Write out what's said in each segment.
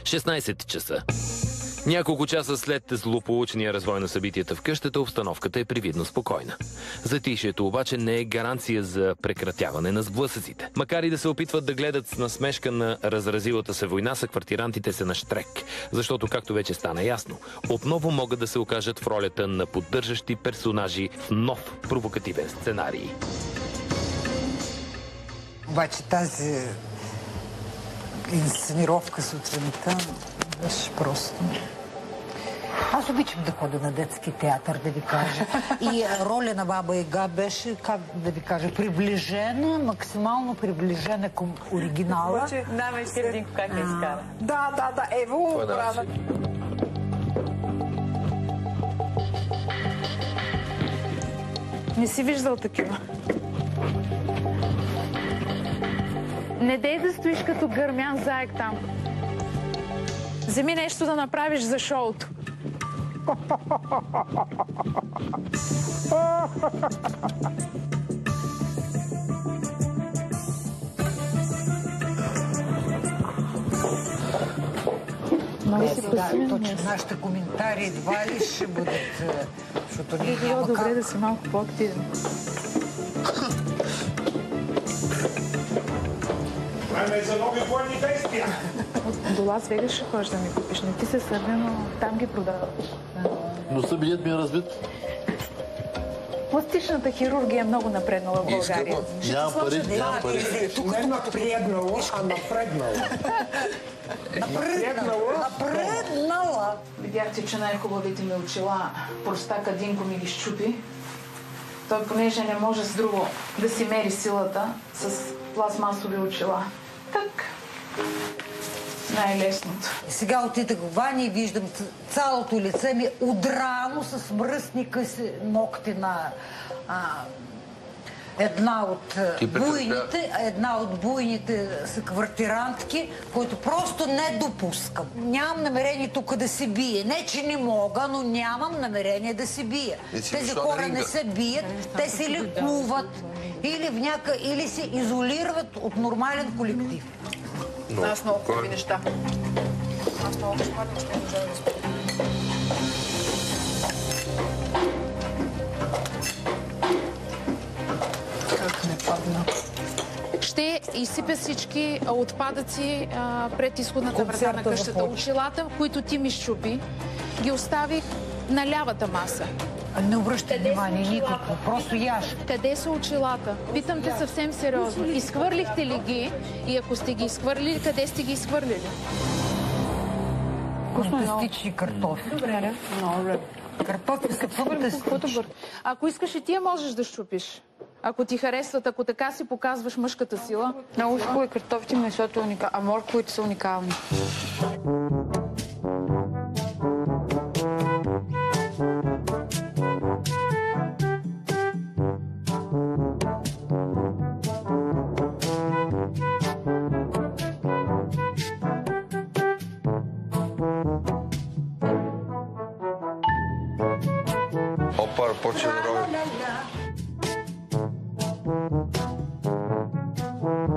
16 часа. Няколко часа след злополучния развой на събитията в къщата, обстановката е привидно спокойна. Затишието обаче не е гаранция за прекратяване на сблъсъците. Макар и да се опитват да гледат с насмешка на разразилата се война, съквартирантите са на щрек. Защото, както вече стана ясно, отново могат да се окажат в ролята на поддържащи персонажи в нов провокативен сценарий. Обаче тази инсценировка сутринта беше просто... Аз обичам да ходя на детски театър, да ви кажа. И роля на Баба Яга беше, как да ви кажа, приближена, максимално приближена към оригинала. Обаче, давай Сърдинко как я изкара. Да, ево, права. Не си виждал такива. Не дей да стоиш като гърмян заек там. Вземи нещо да направиш за шоуто. Точно нашите коментари едва ли ще бъдат, защото Би било добре да си малко по-активен. Време за нови военни действия! До Лас Вегас ще ходиш да ми купиш. Не ти се сърдя, но там ги продават. Но събият ми е разбит. Пластичната хирургия е много напреднала в България. Нямам пари. Не напреднала, а напреднала. Напреднала. Видяхте, че най-хубавите ми очила простака Динко ми ги щупи. Той, понеже не може с друго да си мери силата, с пластмасови очила. Так. Най-лесното. Сега отидах в баня и виждам цялото лице ми удрано с мръсни къси ногти на една от буйните съквартирантки, които просто не допускам. Нямам намерение тук да се бие. Не, че не мога, но нямам намерение да се бия. Тези хора не се бият, те се лекуват или се изолират от нормален колектив. Аз много хубави неща. Аз много кошмарни неща не можа да спомня. Как не падна? Ще изсипя всички отпадъци пред изходната врата на къщата. Очилата, които ти ми щупи, ги оставих на лявата маса. Не обръщай внимание никакво, просто яш. Къде са очилата? Питам те съвсем сериозно. Изхвърлихте ли ги? И ако сте ги изхвърлили, къде сте ги изхвърлили? Фантастични картофи. Добре, много добре. Картофи са фантастични. Ако искаш и тия можеш да щупиш. Ако ти харесват, ако така си показваш мъжката сила. Много хубави картофите, месото е уникално, а морковите са уникални. Опа, почва да рови.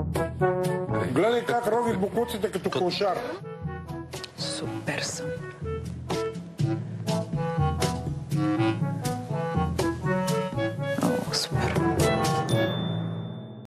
Гледай как рови бокуците като кошар. Супер съм.